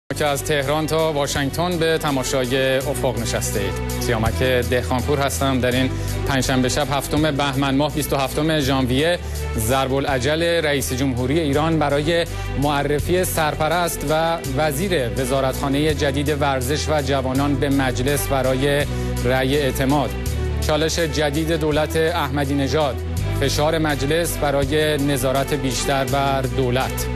که از تهران تا واشنگتن به تماشای افق نشسته اید. سیامک دهخانپور هستم. در این پنجشنبه شب 7 بهمن ماه 27 ژانویه ضرب العجل رئیس جمهوری ایران برای معرفی سرپرست و وزیر وزارتخانه جدید ورزش و جوانان به مجلس برای رأی اعتماد. چالش جدید دولت احمدی نژاد، فشار مجلس برای نظارت بیشتر بر دولت.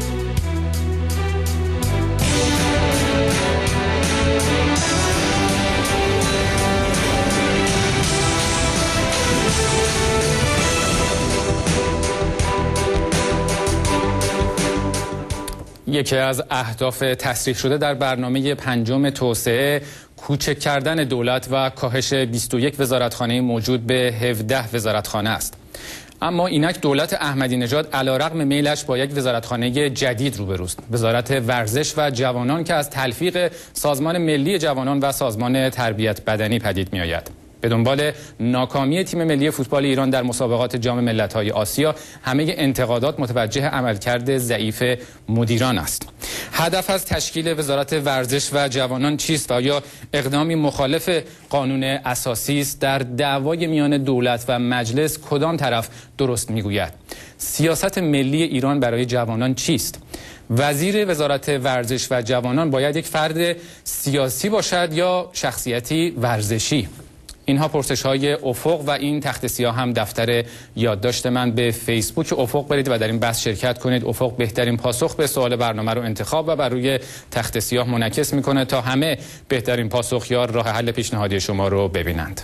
یکی از اهداف تصریح شده در برنامه پنجم توسعه کوچک کردن دولت و کاهش 21 وزارتخانه موجود به 17 وزارتخانه است. اما اینک دولت احمدی نژاد علیرغم میلش با یک وزارتخانه جدید روبروست، وزارت ورزش و جوانان که از تلفیق سازمان ملی جوانان و سازمان تربیت بدنی پدید می آید. به دنبال ناکامی تیم ملی فوتبال ایران در مسابقات جام ملت‌های آسیا، همه انتقادات متوجه عملکرد ضعیف مدیران است. هدف از تشکیل وزارت ورزش و جوانان چیست و آیا اقدامی مخالف قانون اساسی است؟ در دعوای میان دولت و مجلس کدام طرف درست میگوید؟ سیاست ملی ایران برای جوانان چیست؟ وزیر وزارت ورزش و جوانان باید یک فرد سیاسی باشد یا شخصیتی ورزشی؟ اینها پرسش‌های افق و این تخت سیاه هم دفتر یادداشت من. به فیسبوک افق برید و در این بحث شرکت کنید. افق بهترین پاسخ به سوال برنامه رو انتخاب و بر روی تخت سیاه منعکس میکنه تا همه بهترین پاسخ یا راه حل پیشنهادی شما رو ببینند.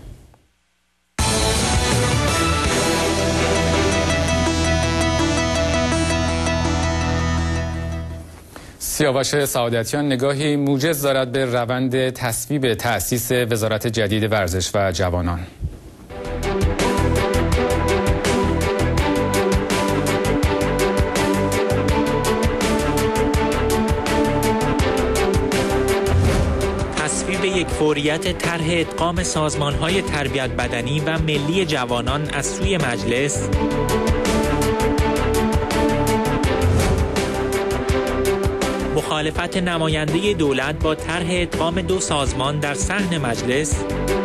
سیاوش سعادتیان نگاهی موجز دارد به روند تصویب تأسیس وزارت جدید ورزش و جوانان. تصویب یک فوریت طرح ادغام سازمان‌های تربیت بدنی و ملی جوانان از سوی مجلس، مخالفت نماینده دولت با طرح ادغام 2 سازمان در صحن مجلس،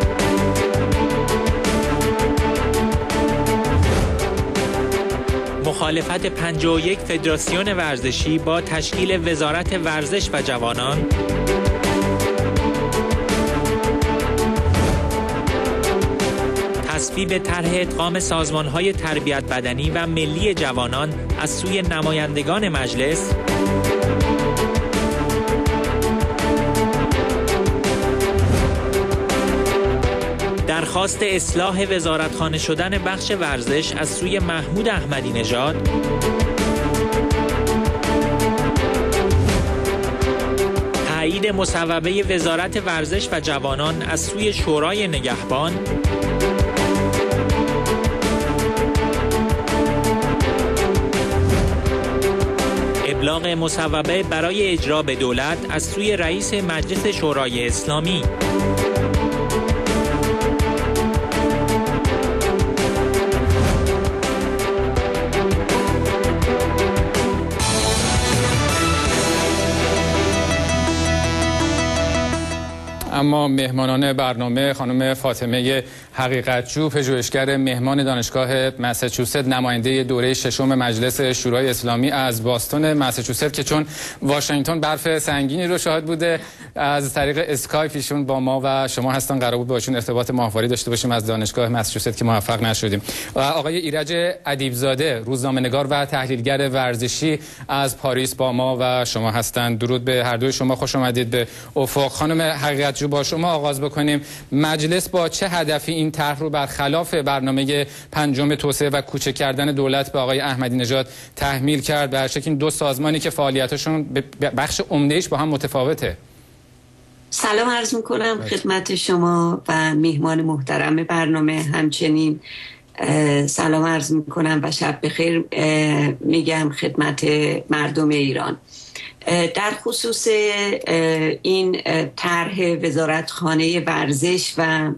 مخالفت 51 فدراسیون ورزشی با تشکیل وزارت ورزش و جوانان، تصویب طرح ادغام سازمان‌های تربیت بدنی و ملی جوانان از سوی نمایندگان مجلس، درخواست اصلاح وزارتخانه شدن بخش ورزش از سوی محمود احمدی نژاد، تایید مصوبه وزارت ورزش و جوانان از سوی شورای نگهبان، ابلاغ مصوبه برای اجرا به دولت از سوی رئیس مجلس شورای اسلامی. اما مهمانان برنامه خانم فاطمه حقیقتجو، پژوهشگر مهمان دانشگاه مساچوست، نماینده دوره 6 مجلس شورای اسلامی از باستون مساچوست که چون واشنگتن برف سنگینی رو شاهد بوده، از طریق اسکایپ ایشون با ما و شما هستن. قرار بود باشون ارتباط ماهواری داشته باشیم از دانشگاه مساچوست که موفق نشدیم. و آقای ایرج ادیبزاده، روزنامه‌نگار و تحلیلگر ورزشی از پاریس با ما و شما هستند. درود به هر دوی شما، خوش آمدید به افق. خانم حقیقتجو، با شما آغاز بکنیم. مجلس با چه هدفی این طرح رو برخلاف برنامه پنجم توسعه و کوچک کردن دولت به آقای احمدی نژاد تحمیل کرد؟ به هر شکل این 2 سازمانی که فعالیتشون بخش عمده‌ایش با هم متفاوته. سلام عرض میکنم خدمت شما و میهمان محترم برنامه، همچنین سلام عرض میکنم و شب بخیر میگم خدمت مردم ایران. در خصوص این طرح وزارتخانه ورزش و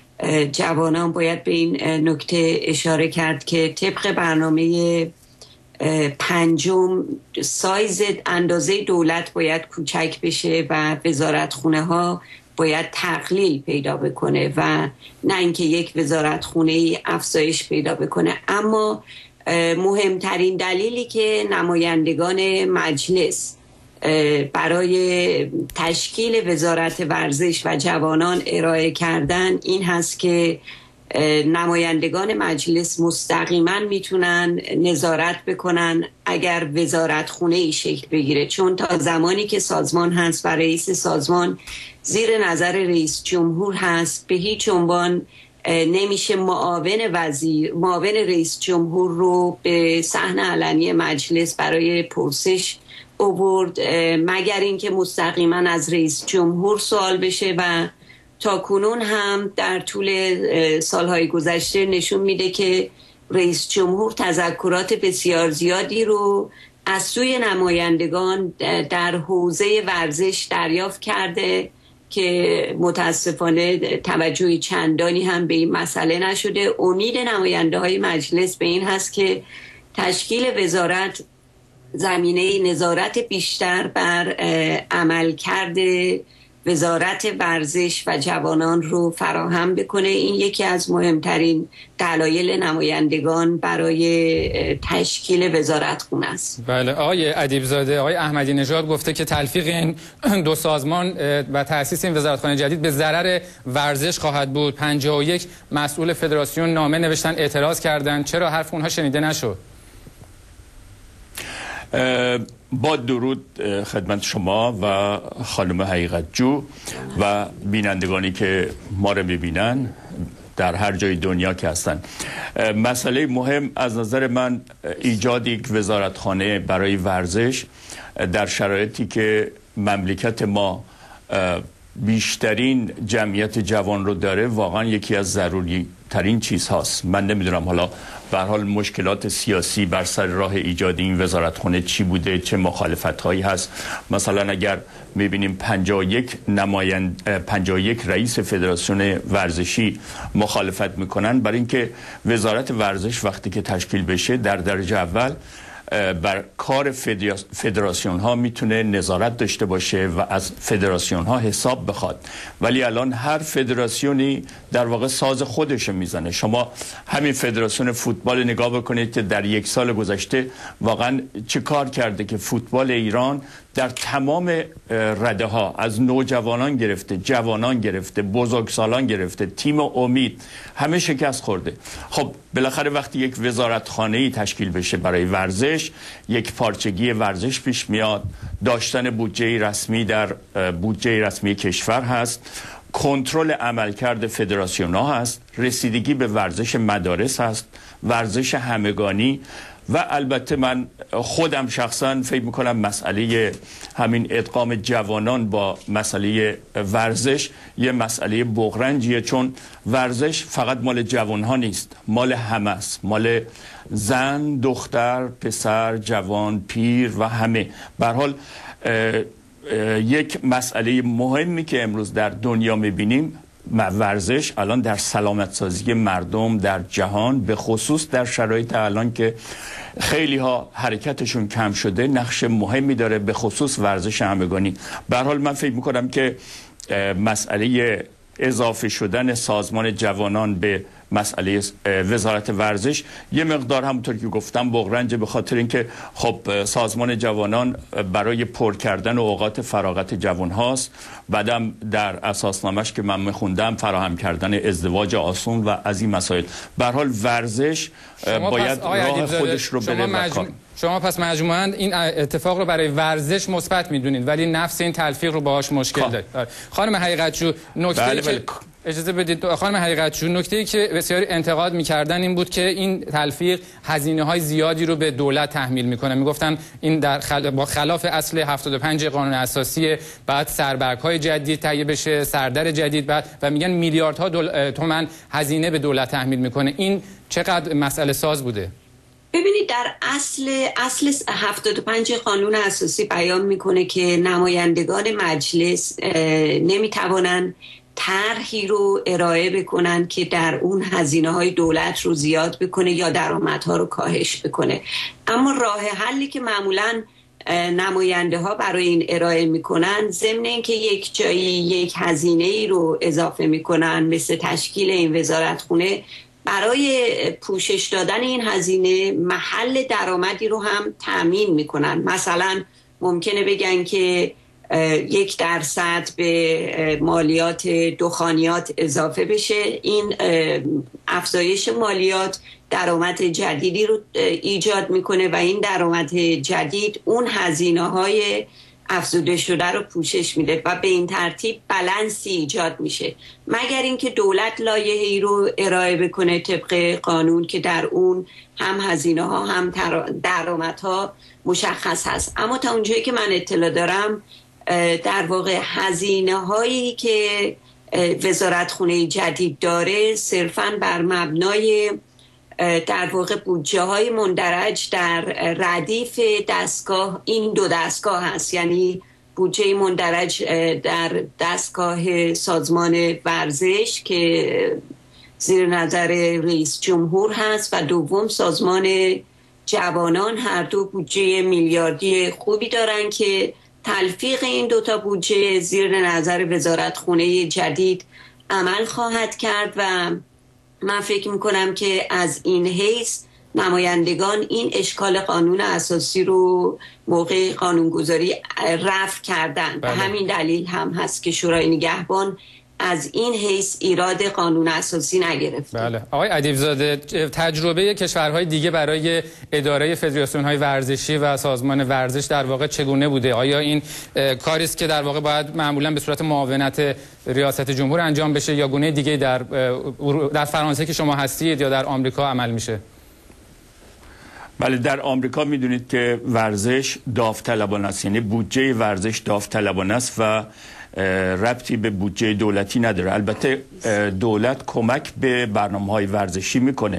جوانان باید به این نکته اشاره کرد که طبق برنامه پنجم سایز اندازه دولت باید کوچک بشه و وزارتخونه ها باید تقلیل پیدا بکنه و نه اینکه یک وزارتخونه افزایش پیدا بکنه. اما مهمترین دلیلی که نمایندگان مجلس برای تشکیل وزارت ورزش و جوانان ارائه کردن این هست که نمایندگان مجلس مستقیما میتونن نظارت بکنن اگر وزارتخونه ای شکل بگیره، چون تا زمانی که سازمان هست و رئیس سازمان زیر نظر رئیس جمهور هست به هیچ عنوان نمیشه معاون رئیس جمهور رو به صحن علنی مجلس برای پرسش آورد مگر اینکه مستقیما از رئیس جمهور سوال بشه و تا کنون هم در طول سالهای گذشته نشون میده که رئیس جمهور تذکرات بسیار زیادی رو از سوی نمایندگان در حوزه ورزش دریافت کرده که متاسفانه توجه چندانی هم به این مسئله نشده. امید نماینده های مجلس به این هست که تشکیل وزارت زمینه نظارت بیشتر بر عملکرد وزارت ورزش و جوانان رو فراهم بکنه. این یکی از مهمترین دلایل نمایندگان برای تشکیل وزارتخونه است. بله، آقای ادیبزاده، آقای احمدی نژاد گفته که تلفیق این دو سازمان و تأسیس این وزارتخانه جدید به ضرر ورزش خواهد بود. 51 مسئول فدراسیون نامه نوشتن، اعتراض کردند. چرا حرف اونها شنیده نشد؟ با درود خدمت شما و خانم حقیقت جو و بینندگانی که ما رو میبینن در هر جای دنیا که هستن. مسئله مهم از نظر من ایجاد یک وزارتخانه برای ورزش در شرایطی که مملکت ما بیشترین جمعیت جوان رو داره واقعا یکی از ضروری ترین چیز هاست. من نمیدونم حالا به هر حال مشکلات سیاسی بر سر راه ایجاد این وزارتخانه چی بوده، چه مخالفت هایی هست. مثلا اگر میبینیم 51 رئیس فدراسیون ورزشی مخالفت میکنن برای اینکه وزارت ورزش وقتی که تشکیل بشه در درجه اول بر کار فدراسیون ها میتونه نظارت داشته باشه و از فدراسیون ها حساب بخواد، ولی الان هر فدراسیونی در واقع ساز خودش میزنه. شما همین فدراسیون فوتبال نگاه بکنید که در یک سال گذشته واقعا چه کار کرده که فوتبال ایران در تمام رده ها از نوجوانان گرفته، جوانان گرفته، بزرگسالان گرفته، تیم امید همه شکست خورده. خب بالاخره وقتی یک وزارتخانه‌ای تشکیل بشه برای ورزش، یک پارچگی ورزش پیش میاد، داشتن بودجه رسمی در بودجه رسمی کشور هست، کنترل عملکرد فدراسیون ها هست، رسیدگی به ورزش مدارس هست، ورزش همگانی و البته من خودم شخصا فکر میکنم مسئله همین ادغام جوانان با مسئله ورزش یه مسئله بغرنجیه، چون ورزش فقط مال جوانها نیست، مال همه است، مال زن، دختر، پسر، جوان، پیر و همه. به هر حال یک مسئله مهمی که امروز در دنیا میبینیم ورزش الان در سلامت سازی مردم در جهان، به خصوص در شرایط الان که خیلی ها حرکتشون کم شده، نقش مهمی داره، به خصوص ورزش همگانی. به هر حال من فکر میکنم که مسئله اضافه شدن سازمان جوانان به مسئله وزارت ورزش یه مقدار همونطور که گفتم بغرنج، به خاطر اینکه خب سازمان جوانان برای پر کردن اوقات فراغت جوان هاست، بعدم در اساسنامه‌اش که من میخوندم فراهم کردن ازدواج آسون و از این مسائل. به هر حال ورزش باید راه خودش رو بره. شما پس مجموعاً این اتفاق رو برای ورزش مثبت میدونید ولی نفس این تلفیق رو باهاش مشکل دارید. خانم حقیقت‌جو، نکته‌ای که اجازه بدید خانم حقیقت‌جو، نکته‌ای که بسیاری انتقاد می‌کردن این بود که این تلفیق هزینه‌های زیادی رو به دولت تحمیل می‌کنه. میگفتن این با خلاف اصل 75 قانون اساسی، بعد سربرگ‌های جدید تهیه بشه، سردر جدید، بعد و میگن میلیاردها تومان هزینه به دولت تحمیل می‌کنه. این چقدر مسئله ساز بوده؟ ببینید در اصل 75 قانون اساسی بیان میکنه که نمایندگان مجلس نمیتوانند طرحی رو ارائه بکنن که در اون هزینه‌های دولت رو زیاد بکنه یا درآمدها رو کاهش بکنه. اما راه حلی که معمولاً نماینده ها برای این ارائه میکنن، ضمن اینکه یک جایی یک هزینه ای رو اضافه میکنن مثل تشکیل این وزارتخونه، برای پوشش دادن این هزینه محل درآمدی رو هم تأمین میکنن. مثلا ممکنه بگن که 1% به مالیات دخانیات اضافه بشه. این افزایش مالیات درآمد جدیدی رو ایجاد میکنه و این درآمد جدید اون هزینه‌های افزوده شده رو پوشش میده و به این ترتیب بالانسی ایجاد میشه، مگر اینکه دولت لایحه‌ای رو ارائه بکنه طبق قانون که در اون هم هزینه‌ها هم درآمدها مشخص هست. اما تا اونجایی که من اطلاع دارم در واقع هزینه‌هایی که وزارتخونه جدید داره صرفاً بر مبنای در واقع بودجه های مندرج در ردیف دستگاه، این دو دستگاه هست، یعنی بودجه مندرج در دستگاه سازمان ورزش که زیر نظر رئیس جمهور هست و دوم سازمان جوانان. هر دو بودجه میلیاردی خوبی دارن که تلفیق این دوتا بودجه زیر نظر وزارتخونه جدید عمل خواهد کرد و من فکر میکنم که از این حیث نمایندگان این اشکال قانون اساسی رو موقع قانونگذاری رفع کردن. به همین دلیل هم هست که شورای نگهبان از این حیث ایراد قانون اساسی نگرفت. بله. آقای ادیبزاده، تجربه کشورهای دیگه برای اداره فدراسیون‌های ورزشی و سازمان ورزش در واقع چگونه بوده؟ آیا این کاری است که در واقع باید معمولا به صورت معاونت ریاست جمهور انجام بشه یا گونه دیگه در فرانسه که شما هستید یا در آمریکا عمل میشه؟ بله، در آمریکا میدونید که ورزش داوطلبانه است، یعنی بودجه ورزش داوطلبانه است و ربطی به بودجه دولتی نداره. البته دولت کمک به برنامه‌های ورزشی میکنه،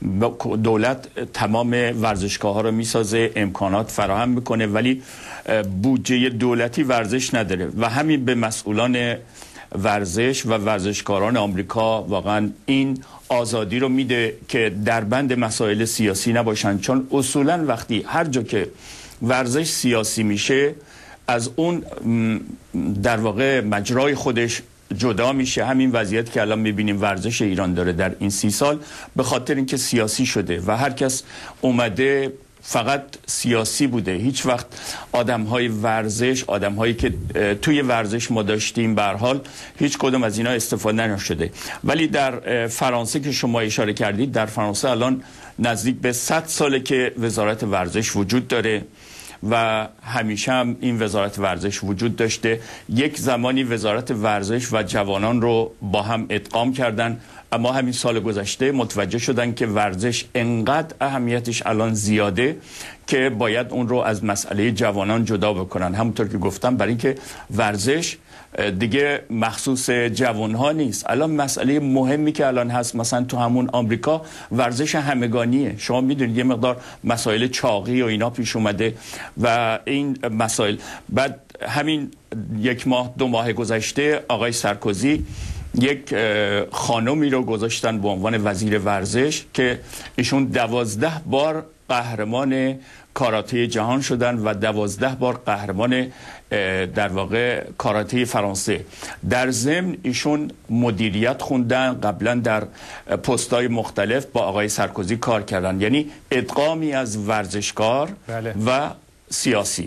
دولت تمام ورزشگاه‌ها رو میسازه، امکانات فراهم میکنه، ولی بودجه دولتی ورزش نداره و همین به مسئولان ورزش و ورزشکاران آمریکا واقعا این آزادی رو میده که در بند مسائل سیاسی نباشن، چون اصولا وقتی هر جا که ورزش سیاسی میشه از اون در واقع مجرای خودش جدا میشه. همین وضعیت که الان میبینیم ورزش ایران داره در این 30 سال به خاطر اینکه سیاسی شده و هر کس اومده فقط سیاسی بوده. هیچ وقت آدم‌های ورزش، آدم‌هایی که توی ورزش ما داشتیم به هر حال هیچ کدوم از اینا استفاده نشده. ولی در فرانسه که شما اشاره کردید، در فرانسه الان نزدیک به 100 ساله که وزارت ورزش وجود داره و همیشه هم این وزارت ورزش وجود داشته. یک زمانی وزارت ورزش و جوانان رو با هم ادغام کردن، اما همین سال گذشته متوجه شدن که ورزش انقدر اهمیتش الان زیاده که باید اون رو از مسئله جوانان جدا بکنن. همونطور که گفتم برای اینکه ورزش دیگه مخصوص جوانها نیست. الان مسئله مهمی که الان هست مثلا تو همون آمریکا ورزش همگانیه. شما میدونید یه مقدار مسائل چاقی و اینا پیش اومده و این مسائل بعد همین 1 ماه 2 ماه گذشته آقای سارکوزی یک خانمی رو گذاشتن به عنوان وزیر ورزش که ایشون 12 بار قهرمان کاراته جهان شدن و 12 بار قهرمان در واقع کاراته فرانسه. در ضمن ایشون مدیریت خوندن، قبلا در پست‌های مختلف با آقای سارکوزی کار کردن، یعنی ادغامی از ورزشکار و سیاسی.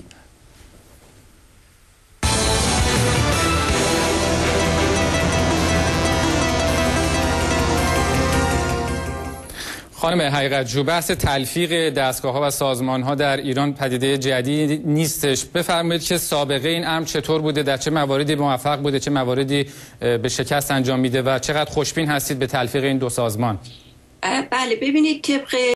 خانم حقیقت‌جو، بحث تلفیق دستگاه‌ها و سازمان‌ها در ایران پدیده جدید نیستش. بفرمایید که سابقه این امر چطور بوده، در چه مواردی موفق بوده، چه مواردی به شکست انجام میده و چقدر خوشبین هستید به تلفیق این دو سازمان؟ بله، ببینید طبق